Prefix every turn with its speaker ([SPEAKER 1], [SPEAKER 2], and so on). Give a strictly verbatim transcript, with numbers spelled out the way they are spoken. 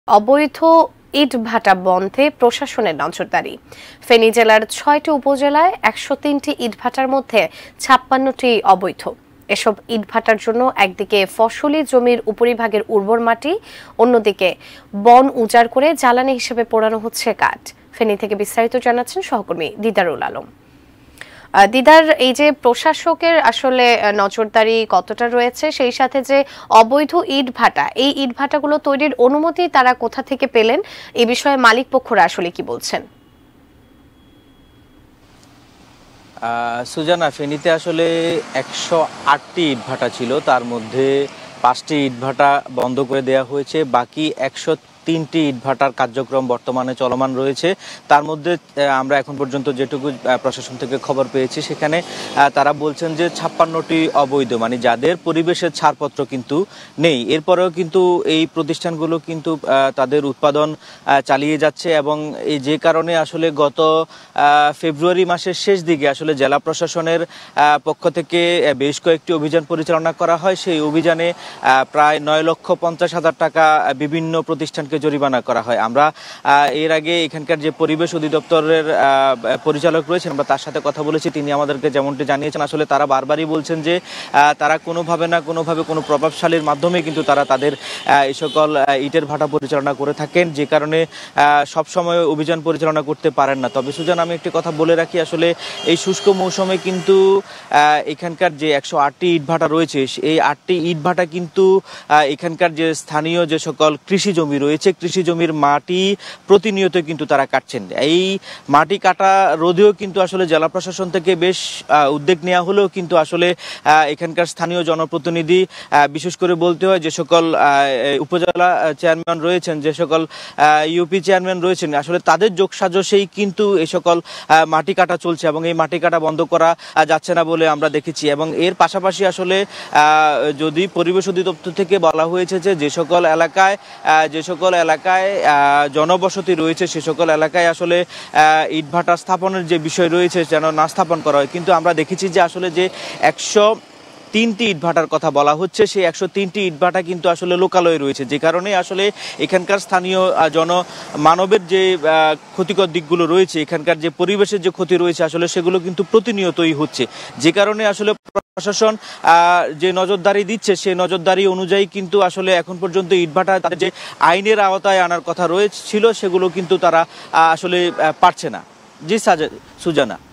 [SPEAKER 1] অবৈধ ইটভাটা বন্ধে প্রশাসনের নজরদারি। ফেনী জেলার ছয়টি উপজেলায় একশো তিনটি ইটভাটার মধ্যে ছাপ্পান্নটি অবৈধ। এসব ইটভাটার জন্য একদিকে ফসলি জমির উপরিভাগের উর্বর মাটি, অন্যদিকে বন উজাড় করে জ্বালানি হিসেবে পোড়ানো হচ্ছে কাঠ। ফেনী থেকে বিস্তারিত জানাচ্ছেন সহকর্মী দিদারুল আলম। দিদার, এই যে প্রশাসকের আসলে নজরদারি কতটা রয়েছে, সেই সাথে যে অবৈধ ইট ভাটা, এই ইট ভাটাগুলো তৈরির অনুমতি তারা কোথা থেকে পেলেন, এই বিষয়ে মালিক পক্ষরা আসলে কি বলছেন?
[SPEAKER 2] সুজানা, ফেনীতে আসলে একশো আটটি ইট ভাটা ছিল, তার মধ্যে পাঁচটি ইট ভাটা বন্ধ করে দেওয়া হয়েছে। বাকি একশো তিনটি ইটভাটার কার্যক্রম বর্তমানে চলমান রয়েছে। তার মধ্যে আমরা এখন পর্যন্ত যেটুকু প্রশাসন থেকে খবর পেয়েছি, সেখানে তারা বলছেন যে ছাপ্পান্নটি অবৈধ, মানে যাদের পরিবেশের ছাড়পত্র কিন্তু নেই। এরপরেও কিন্তু এই প্রতিষ্ঠানগুলো কিন্তু তাদের উৎপাদন চালিয়ে যাচ্ছে, এবং এই যে কারণে আসলে গত ফেব্রুয়ারি মাসের শেষ দিকে আসলে জেলা প্রশাসনের পক্ষ থেকে বেশ কয়েকটি অভিযান পরিচালনা করা হয়। সেই অভিযানে প্রায় নয় লক্ষ পঞ্চাশ হাজার টাকা বিভিন্ন প্রতিষ্ঠান জরিমানা করা হয়। আমরা এর আগে এখানকার যে পরিবেশ অধিদপ্তরের পরিচালক রয়েছেন, আমরা তার সাথে কথা বলেছি। তিনি আমাদেরকে যেমনটি জানিয়েছেন, আসলে তারা বারবারই বলছেন যে তারা কোনোভাবে না কোনোভাবে কোনো প্রভাবশালীর মাধ্যমে কিন্তু তারা তাদের এই সকল ইটের ভাটা পরিচালনা করে থাকেন, যে কারণে সবসময় অভিযান পরিচালনা করতে পারেন না। তবে সুজান, আমি একটি কথা বলে রাখি, আসলে এই শুষ্ক মৌসুমে কিন্তু এখানকার যে একশো আটটি ইট ভাটা রয়েছে, এই আটটি ইট ভাটা কিন্তু এখানকার যে স্থানীয় যে সকল কৃষি জমি রয়েছে, কৃষি জমির মাটি প্রতিনিয়ত কিন্তু তারা কাটছেন। এই মাটি কাটা রোধেও কিন্তু আসলে জেলা প্রশাসন থেকে বেশ উদ্যোগ নেওয়া হলেও কিন্তু আসলে এখানকার স্থানীয় জনপ্রতিনিধি, বিশেষ করে বলতে হয় যে সকল উপজেলা চেয়ারম্যান রয়েছেন, যে সকল ইউপি চেয়ারম্যান রয়েছেন, আসলে তাদের যোগসাজশেই কিন্তু এই সকল মাটি কাটা চলছে, এবং এই মাটি কাটা বন্ধ করা যাচ্ছে না বলে আমরা দেখেছি। এবং এর পাশাপাশি আসলে যদি পরিবেশ অধিদপ্তর থেকে বলা হয়েছে যে যে সকল এলাকায় যে সকল এলাকায় জনবসতি রয়েছে, সে সকল এলাকায় আসলে ইটভাটা স্থাপনের যে বিষয় রয়েছে যেন না স্থাপন করা হয়, কিন্তু আমরা দেখেছি যে আসলে যে একশো তিনটি ইটভাটার কথা বলা হচ্ছে, সেই একশো তিনটি ইটভাটা কিন্তু আসলে লোকালয়ে রয়েছে, যে কারণে আসলে এখানকার স্থানীয় জনমানবের যে ক্ষতিকর দিকগুলো রয়েছে, এখানকার যে পরিবেশের যে ক্ষতি রয়েছে, আসলে সেগুলো কিন্তু প্রতিনিয়তই হচ্ছে, যে কারণে আসলে প্রশাসন যে নজরদারি দিচ্ছে, সেই নজরদারি অনুযায়ী কিন্তু আসলে এখন পর্যন্ত ইটভাটা তাদের যে আইনের আওতায় আনার কথা রয়েছিল, সেগুলো কিন্তু তারা আসলে পারছে না। জি সুজানা।